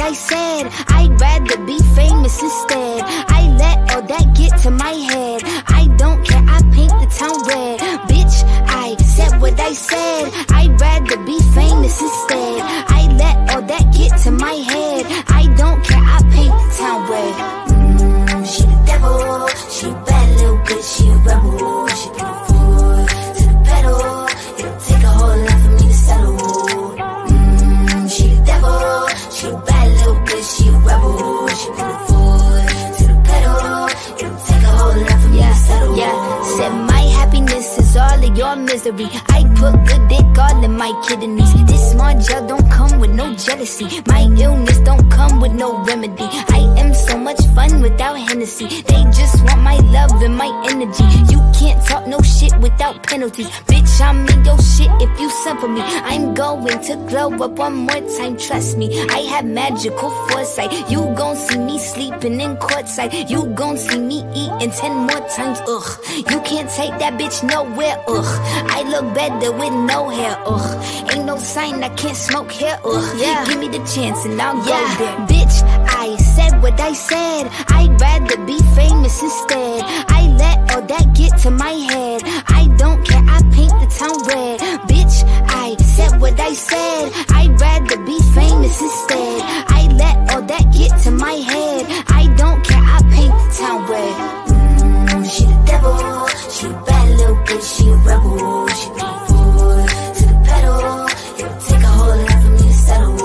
I said. I'd rather be famous instead. I let all that get to my head. I don't care, I paint the town red. Bitch, I said what I said. I'd rather be famous instead. I let all that get to my head. I don't care, I paint the town red. She the devil, she a bad little bitch, she a rebel. She put her foot to the pedal. It'll take a whole lot for me to settle. She the devil, she a bad little bitch, she a rebel. She put her foot to the pedal. It'll take a whole lot for me to settle. Said my happiness is all of your misery. I put good dick all in my kidneys. This Margiel don't come with no jealousy. My illness don't come with no remedy. I am so much fun without Hennessy. They just want my love and my energy. You can't talk no shit without penalties. Bitch, I'm in your shit if you send for me. I'm going to glow up one more time, trust me. I have magical foresight. You gon' see me sleeping in courtside. You gon' see me eating 10 more times, ugh. You can't take that bitch nowhere, ugh. I look better with no hair, ugh. Ain't no sign I can't smoke here, ugh. Give me the chance and I'll go there. Bitch, I said what I said. I'd rather be famous instead. I let all that get to my head. I don't care, I paint the town red. Bitch, I said what I said. I'd rather be famous instead. I let all that get to my head. I don't care, I paint the town red. She the devil, she a bad little bitch, she a rebel. She put her foot to the pedal. It'll take a whole lot for me to settle.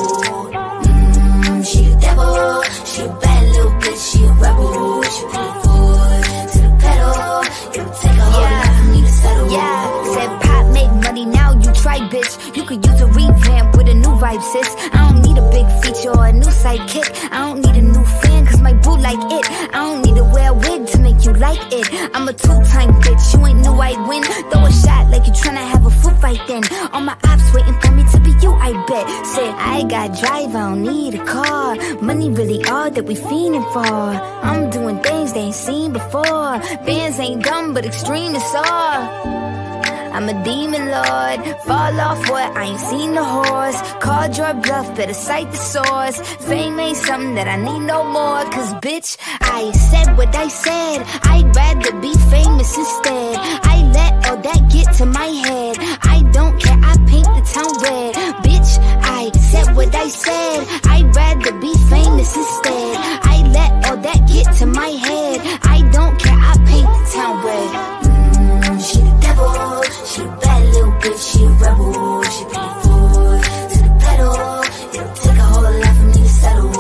She the devil, she a bad little bitch, she a rebel. She put her foot to the pedal. It'll take a whole lot for me to settle. Said pop make money, now you try, bitch. You could use a revamp with a new vibe, sis. I don't need a big feature or a new sidekick. I don't need a new fan, cause my boo like it. I don't need to wear a wig to make you like it. I'm a two-time bitch, you ain't knew I'd win. Throw a shot like you tryna have a foot fight then. All my ops waiting for me to be you, I bet. Said I got drive, I don't need a car. Money really all that we fiending for. I'm doing things they ain't seen before. Bands ain't dumb but extreme is all. I'm a demon lord, fall off what, I ain't seen the horse. Called your bluff, better cite the source. Fame ain't something that I need no more. Cause bitch, I said what I said. I'd rather be famous instead. I let all that get to my head. I don't care, I paint the town red. Bitch, I said what I said. I'd rather be famous instead. I let all that get to my head. I don't care, I paint the town red. She the devil, she a bad little bitch, she a rebel. She put her foot to the pedal. It'll take a whole lot for me to settle.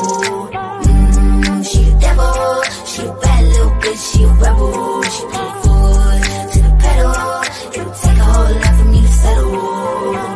She the devil, she a bad little bitch, she a rebel. She put her foot to the pedal. It'll take a whole lot for me to settle.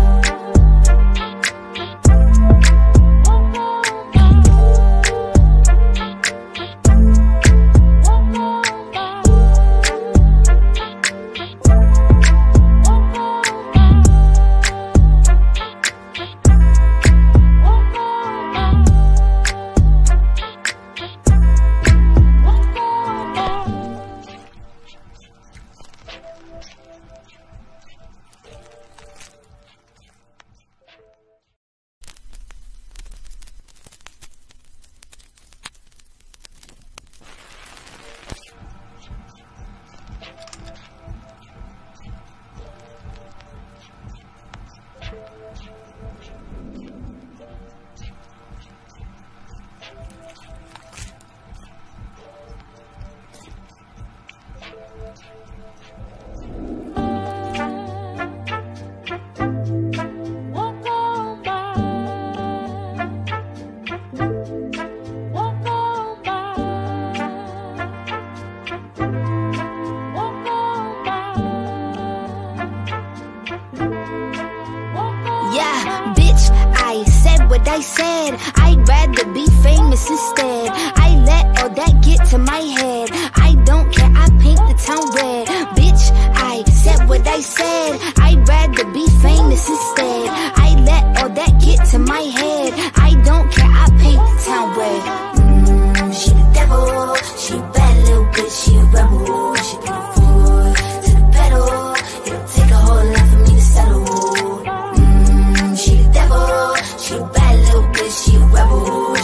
I said I'd rather be famous instead. I let all that get to my head. I don't care, I paint the town red. Bitch, I said what I said. I'd rather be famous instead. I let all that get to my head. I don't care, I paint the town red. She the devil, she a bad little bitch, she a rebel. She put her foot to the pedal. It'll take a whole lot for me to settle. She the devil, she a bad little bitch, she a rebel.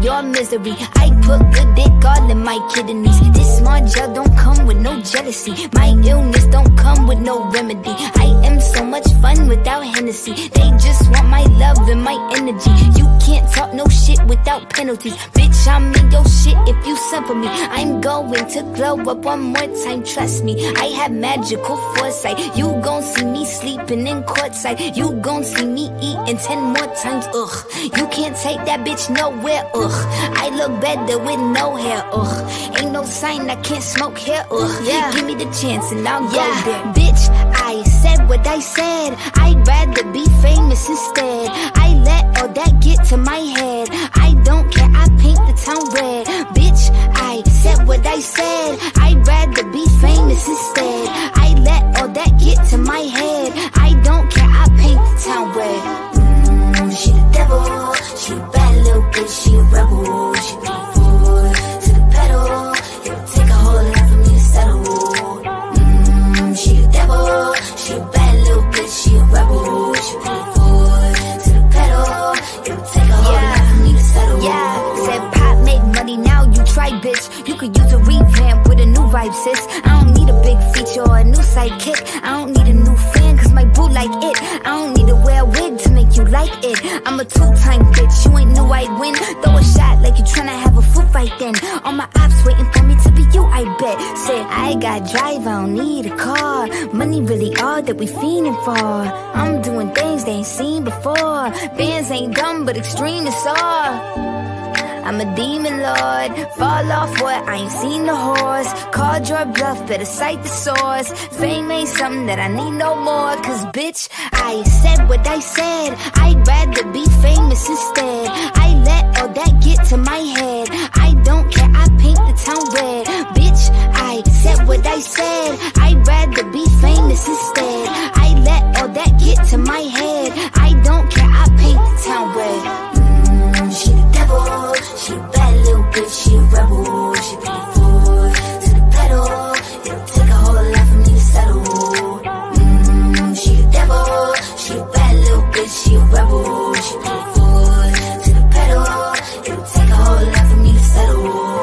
your misery. I put good dick all in my kidneys. This Margiel don't come with no jealousy. My illness don't come with no remedy. I am so much fun without Hennessy. They just want my love and my energy. You can't talk no shit without penalties. Bitch, I'm in your shit if you send for me. I'm going to glow up one more time, trust me. I have magical foresight. You gon' see me sleeping in courtside. You gon' see me eating 10 more times, ugh. You can't take that bitch nowhere, ugh. I look better with no hair, ugh. Ain't no sign I can't smoke hair, ugh. Yeah. Give me the chance and I'll go there. Bitch, I said what I said. I'd rather be famous instead. I let all that get to my head. I don't care, I paint the town red. Bitch, I said what I said. I'd rather be famous instead. I let all that get to my head. I don't care, I paint the town red. She the devil, she a bad little bitch, she a rebel. She put the foot to the pedal. It'll take a whole lot for me to settle. She the devil, she a bad little bitch, she a rebel. She put the foot to the pedal. It'll take a whole lot for me to settle. Yeah, said pop make money, now you try, bitch. You could use a revamp with a new vibe, sis. I don't need a big feature or a new sidekick. I don't need a new fan, cause my boo like it. I don't need to wear a wig to make you like it. I'm a two-time bitch, you ain't knew I'd win. Throw a shot like you tryna have a foot fight then. All my ops waiting for me to be you, I bet. Said I got drive, I don't need a car. Money really all that we fiending for. I'm doing things they ain't seen before. Bands ain't dumb but extreme is all. I'm a demon lord, fall off what, I ain't seen the horse. Called your bluff, better cite the source. Fame ain't something that I need no more. Cause bitch, I said what I said. I'd rather be famous instead. I let all that get to my head. I don't care, I paint the town red. Bitch, I said what I said. I'd rather be famous instead. I let all that get to my head. I don't care, I paint the town red. She the devil, she a bad little bitch, she a rebel. She put the foot to the pedal. It'll take a whole lot for me to settle. She the devil, she a bad little bitch, she a rebel. She put the foot to the pedal. It'll take a whole lot for me to settle.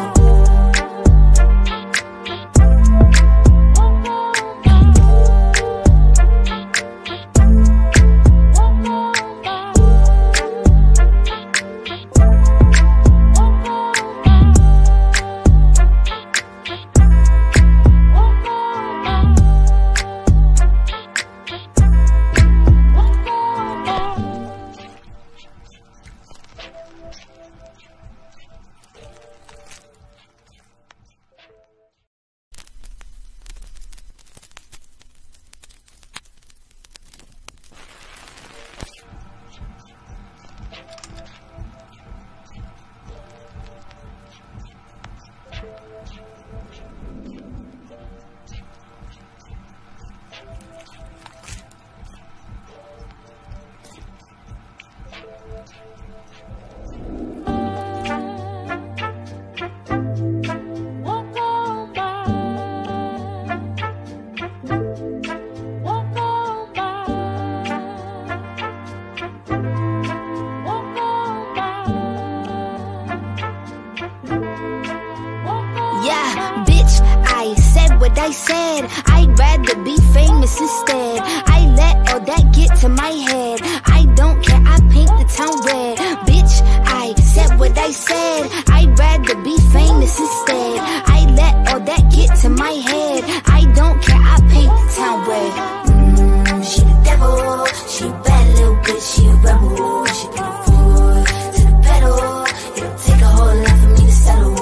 I said I'd rather be famous instead. I let all that get to my head. I don't care, I paint the town red. Bitch, I said what I said. I'd rather be famous instead. I let all that get to my head. I don't care, I paint the town red. She the devil, she a bad little bitch, she a rebel. She put the foot to the pedal. It'll take a whole lot for me to settle.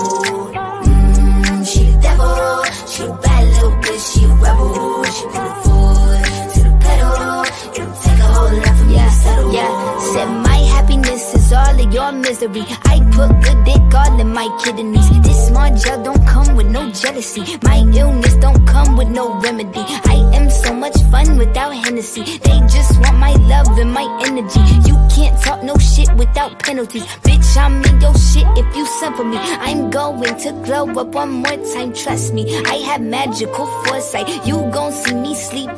She the devil, she a bad little bitch, she a rebel. She put the foot to the pedal. It'll take a whole lot for me to settle. Yeah, said my happiness is all of your misery. I put good dick all in my kidneys. This Margiel don't come with no jealousy. My illness don't come with no remedy. I am so much fun without Hennessy. They just want my love and my energy. You can't talk no shit without penalties. Bitch, I'm in your shit if you send for me. I'm going to glow up one more time, trust me. I have magical foresight. You gon' see me sleeping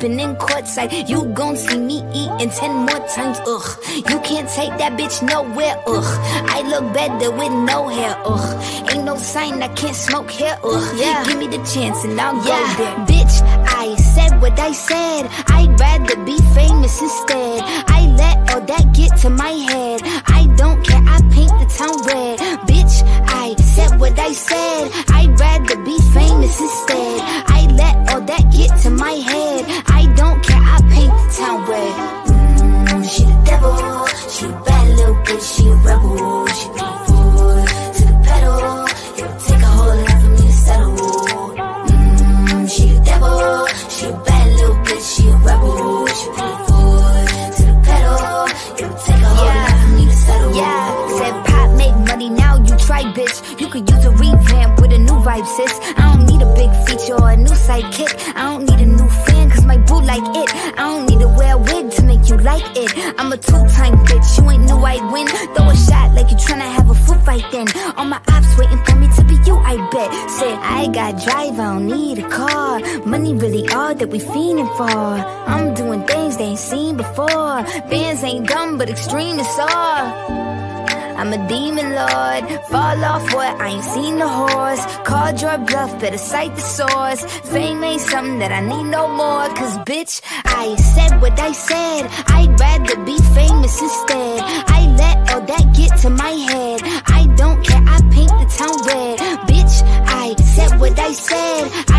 sipping in courtside. You gon' see me eating 10 more times, ugh. You can't take that bitch nowhere, ugh. I look better with no hair, ugh. Ain't no sign I can't smoke here, ugh. Yeah. Give me the chance and I'll go there. Bitch, I said what I said. I'd rather be famous instead. I let all that get to my head. I don't care, I paint the town red. Bitch, I said what I said. I'd rather be famous instead. I let all that get to my head. I don't care, I paint the town red. She the devil, she a bad little bitch, she a rebel. She put her foot to the pedal. It'll take a whole lot for me to settle. She the devil, she a bad little bitch, she a rebel. She put her foot to the pedal. It'll take a whole lot for me to settle. Yeah, said pop make money, now you try, bitch. You could use a revamp with a new vibe, sis. I don't need a big feature or a new sidekick. I don't need a new fan, cause my boo like it. I don't need to wear a wig to make you like it. I'm a two-time bitch, you ain't knew I'd win. Throw a shot like you tryna have a foot fight then. All my ops waiting for me to be you, I bet. Said I got drive, I don't need a car. Money really all that we fiending for. I'm doing things they ain't seen before. Bands ain't dumb, but extreme is all. I'm a demon lord, fall off what, I ain't seen the horse. Called your bluff, better cite the source. Fame ain't something that I need no more. Cause bitch, I said what I said. I'd rather be famous instead. I let all that get to my head. I don't care, I paint the town red. Bitch, I said what I said.